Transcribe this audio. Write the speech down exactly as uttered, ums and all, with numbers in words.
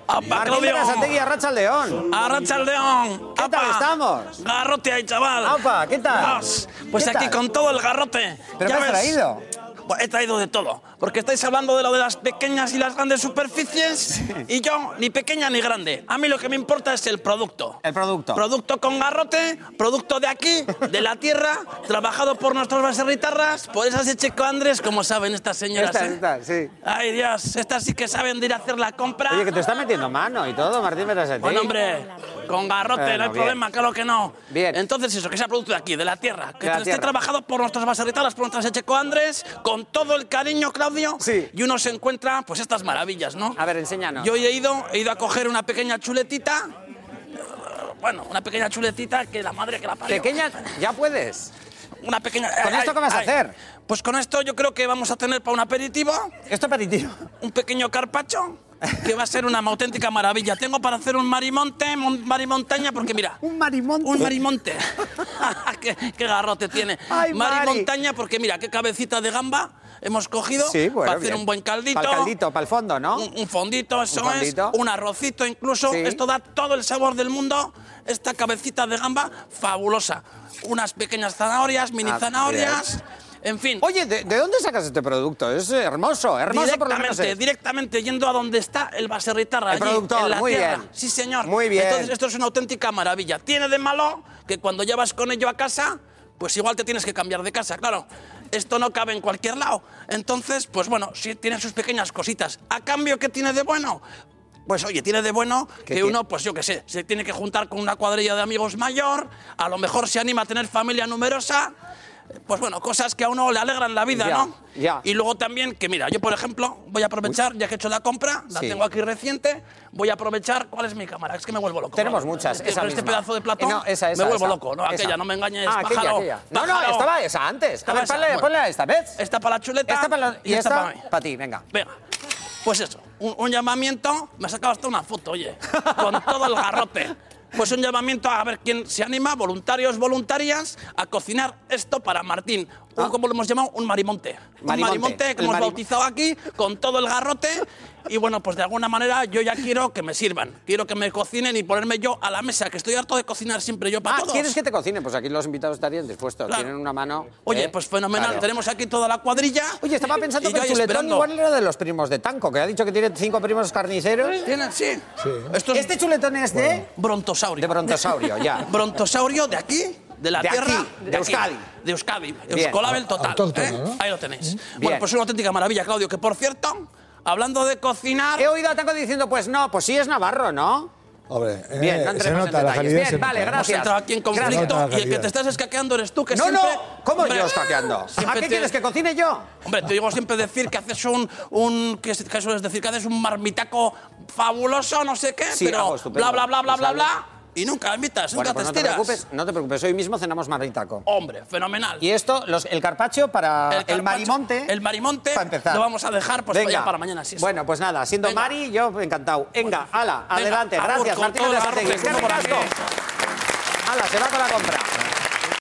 Martín Berasategui, Arratsaldeon. Arratsaldeon. ¿Qué tal estamos? Garrote ahí, chaval. Opa, ¿qué tal? Dios, pues ¿Qué aquí tal? con todo el garrote. ¿Pero Ya qué has ves. traído? Pues he traído de todo, porque estáis hablando de lo de las pequeñas y las grandes superficies, sí. Y yo, ni pequeña ni grande. A mí lo que me importa es el producto. El producto. Producto con garrote, producto de aquí, de la tierra, trabajado por nuestros baserritarras, por esas echecoandres, como saben estas señoras. Estas, ¿eh? estas, sí. Ay, Dios, estas sí que saben de ir a hacer la compra. Oye, que te está metiendo mano y todo, Martín Berasategui. Bueno, hombre, con garrote, Bueno, no hay bien. problema, claro que no. Bien. Entonces eso, que sea producto de aquí, de la tierra. Que De la esté tierra. trabajado por nuestros baserritarras, por nuestras echecoandres, con todo el cariño, Claudio. Sí. Y uno se encuentra, pues, estas maravillas, ¿no? A ver, enséñanos. Yo he ido, he ido a coger una pequeña chuletita. Bueno, una pequeña chuletita que la madre que la parió. Pequeña, ya puedes. Una pequeña... ¿Con esto qué vas a hacer? Pues con esto yo creo que vamos a tener para un aperitivo Esto aperitivo. un pequeño carpaccio que va a ser una auténtica maravilla. Tengo para hacer un marimonte, mon- marimontaña, porque mira... Un marimonte. Un marimonte. ¿Qué, qué garrote tiene. Ay, Mari. Marimontaña, porque mira, qué cabecita de gamba hemos cogido Sí, bueno, para hacer bien. un buen caldito. Para el caldito, para el fondo, ¿no? Un, un fondito, eso Un fondito. es. Un arrocito incluso. Sí. Esto da todo el sabor del mundo. Esta cabecita de gamba, fabulosa. Unas pequeñas zanahorias, mini Ah, zanahorias. En fin. Oye, ¿de, de dónde sacas este producto? Es hermoso, hermoso por lo menos Directamente, es. directamente yendo a donde está el baserritarra. El allí, productor, en la muy tierra. bien. Sí, señor. Muy bien. Entonces, esto es una auténtica maravilla. Tiene de malo que cuando llevas con ello a casa, pues igual te tienes que cambiar de casa, claro. Esto no cabe en cualquier lado. Entonces, pues bueno, sí tiene sus pequeñas cositas. ¿A cambio qué tiene de bueno? Pues oye, tiene de bueno que tiene? uno, pues yo qué sé, se tiene que juntar con una cuadrilla de amigos mayor, a lo mejor se anima a tener familia numerosa. Pues bueno, cosas que a uno le alegran la vida, Ya, ¿no? ya. Y luego también, que mira, yo por ejemplo, voy a aprovechar, ya que he hecho la compra, la Sí. tengo aquí reciente, voy a aprovechar, ¿cuál es mi cámara? Es que me vuelvo loco. Tenemos ¿no? muchas, Es que esa con este misma. pedazo de platón Eh, no, esa, esa, me vuelvo esa. loco, no, Esa. aquella, no me engañes, Ah, aquella, pájaro, aquella. No, no, pájaro. estaba esa antes. A Estaba ver, esa, ponle, bueno. ponle esta, ¿ves? Esta para la chuleta Esta para la- y esta esta para mí. para ti, venga. Venga, pues eso, un, un llamamiento, me ha sacado hasta una foto, oye, con todo el garrote. Pues un llamamiento a ver quién se anima, voluntarios, voluntarias, a cocinar esto para Martín. Un, Ah. como lo hemos llamado, un marimonte. Marimonte, Un marimonte que el hemos mari- bautizado aquí, con todo el garrote. Y bueno, pues de alguna manera yo ya quiero que me sirvan. Quiero que me cocinen y ponerme yo a la mesa, que estoy harto de cocinar siempre yo para Ah, todos. ¿quieres que te cocine? Pues aquí los invitados estarían dispuestos. Claro. Tienen una mano. Oye, ¿eh? pues fenomenal. Claro. Tenemos aquí toda la cuadrilla. Oye, estaba pensando y que yo el ahí chuletón esperando. igual era de los primos de Tanco, que ha dicho que tiene cinco primos carniceros. ¿Tienen? Sí. Esto es Este chuletón es de... brontosaurio. De brontosaurio, ya. Brontosaurio de aquí, de la De tierra. aquí, de Euskadi. De Euskadi. Bien. Euskolabel total. Autóctono, ¿eh? ¿no? Ahí lo tenéis. Bien. Bueno, pues una auténtica maravilla, Claudio, que por cierto, hablando de cocinar... He oído a Tanco diciendo, pues no, pues sí es navarro, ¿no? Hombre, eh, Bien, no se entremos nota en la detalles. calidad. Bien, se vale, nota. gracias. Hemos entrado aquí en Gracias. conflicto La y el que calidad. te estás escaqueando eres tú, que No, siempre... no, ¿cómo Hombre, yo escaqueando? ¿A siempre qué te- quieres que cocine yo? Hombre, te digo siempre decir que haces un... un que, que sueles decir que haces un marmitaco fabuloso, no sé qué, Sí, pero hago estupendo. bla, bla, bla, bla, Pues bla, algo. bla, y nunca invitas, Bueno, nunca pues no te te estiras. preocupes, no te preocupes, hoy mismo cenamos marritaco. Hombre, fenomenal. Y esto, los, el carpaccio para el, carpaccio- marimonte. El marimonte para empezar. lo vamos a dejar pues Venga. ya para mañana. Sí, bueno, pues nada, siendo Venga. Mari, yo encantado. Venga, ala, Venga, adelante, agur, gracias, con Martín todo el Berasategui. garrote, ¡Qué como por aquí. ricasco! Ala, se va con la compra.